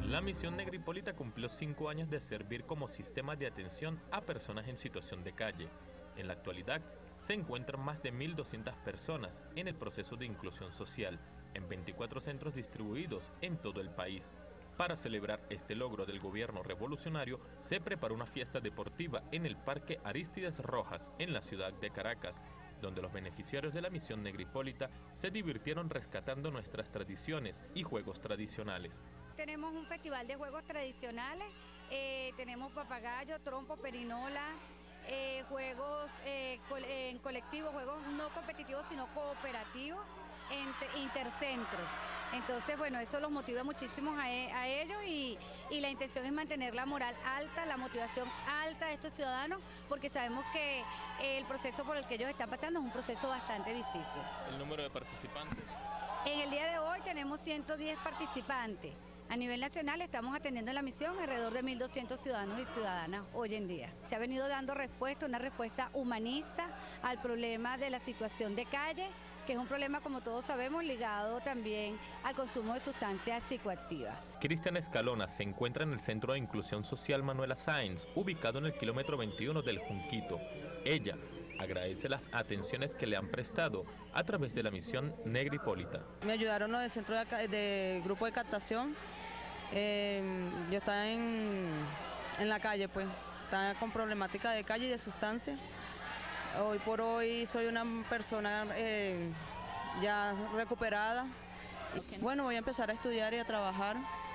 La misión Negra Hipólita cumplió 5 años de servir como sistema de atención a personas en situación de calle. En la actualidad, se encuentran más de 1.200 personas en el proceso de inclusión social, en 24 centros distribuidos en todo el país. Para celebrar este logro del gobierno revolucionario, se preparó una fiesta deportiva en el Parque Arístides Rojas, en la ciudad de Caracas, donde los beneficiarios de la misión Negra Hipólita se divirtieron rescatando nuestras tradiciones y juegos tradicionales. Tenemos un festival de juegos tradicionales, tenemos papagayo, trompo, perinola, juegos en colectivo, juegos no competitivos sino cooperativos, intercentros. Entonces, bueno, eso los motiva muchísimo a ellos y la intención es mantener la moral alta, la motivación alta de estos ciudadanos, porque sabemos que el proceso por el que ellos están pasando es un proceso bastante difícil. ¿El número de participantes? En el día de hoy tenemos 110 participantes. A nivel nacional estamos atendiendo en la misión alrededor de 1.200 ciudadanos y ciudadanas hoy en día. Se ha venido dando respuesta, una respuesta humanista al problema de la situación de calle, que es un problema, como todos sabemos, ligado también al consumo de sustancias psicoactivas. Cristian Escalona se encuentra en el Centro de Inclusión Social Manuela Sáenz, ubicado en el kilómetro 21 del Junquito. Ella agradece las atenciones que le han prestado a través de la misión Negra Hipólita. Me ayudaron los del centro de grupo de captación. Yo estaba en la calle, pues, estaba con problemática de calle y de sustancia. Hoy por hoy soy una persona ya recuperada. Bueno, voy a empezar a estudiar y a trabajar.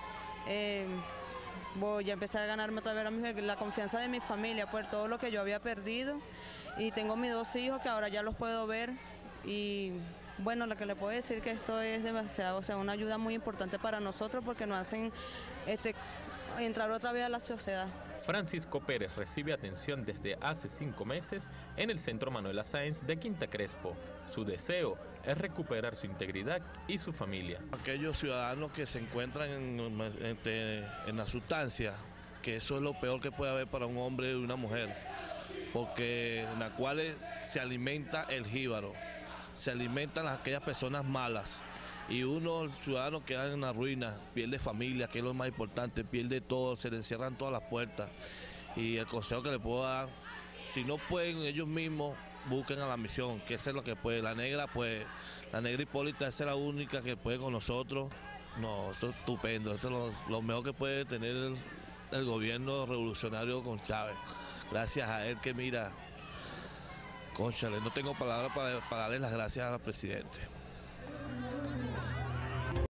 Voy a empezar a ganarme otra vez la confianza de mi familia por todo lo que yo había perdido. Y tengo mis 2 hijos que ahora ya los puedo ver. Y bueno, lo que le puedo decir es que esto es demasiado, o sea, una ayuda muy importante para nosotros porque nos hacen entrar otra vez a la sociedad. Francisco Pérez recibe atención desde hace 5 meses en el Centro Manuela Sáenz de Quinta Crespo. Su deseo es recuperar su integridad y su familia. Aquellos ciudadanos que se encuentran en la sustancia, que eso es lo peor que puede haber para un hombre y una mujer, porque en la cual se alimenta el jíbaro, se alimentan aquellas personas malas. Y uno, el ciudadano, queda en la ruina, pierde familia, que es lo más importante, pierde todo, se le cierran todas las puertas. Y el consejo que le puedo dar, si no pueden ellos mismos, busquen a la misión, que eso es lo que puede. La Negra, pues, la Negra Hipólita, esa es la única que puede con nosotros. No, eso es estupendo, eso es lo mejor que puede tener el gobierno revolucionario con Chávez. Gracias a él que mira, cónchale, no tengo palabras para darle las gracias al presidente.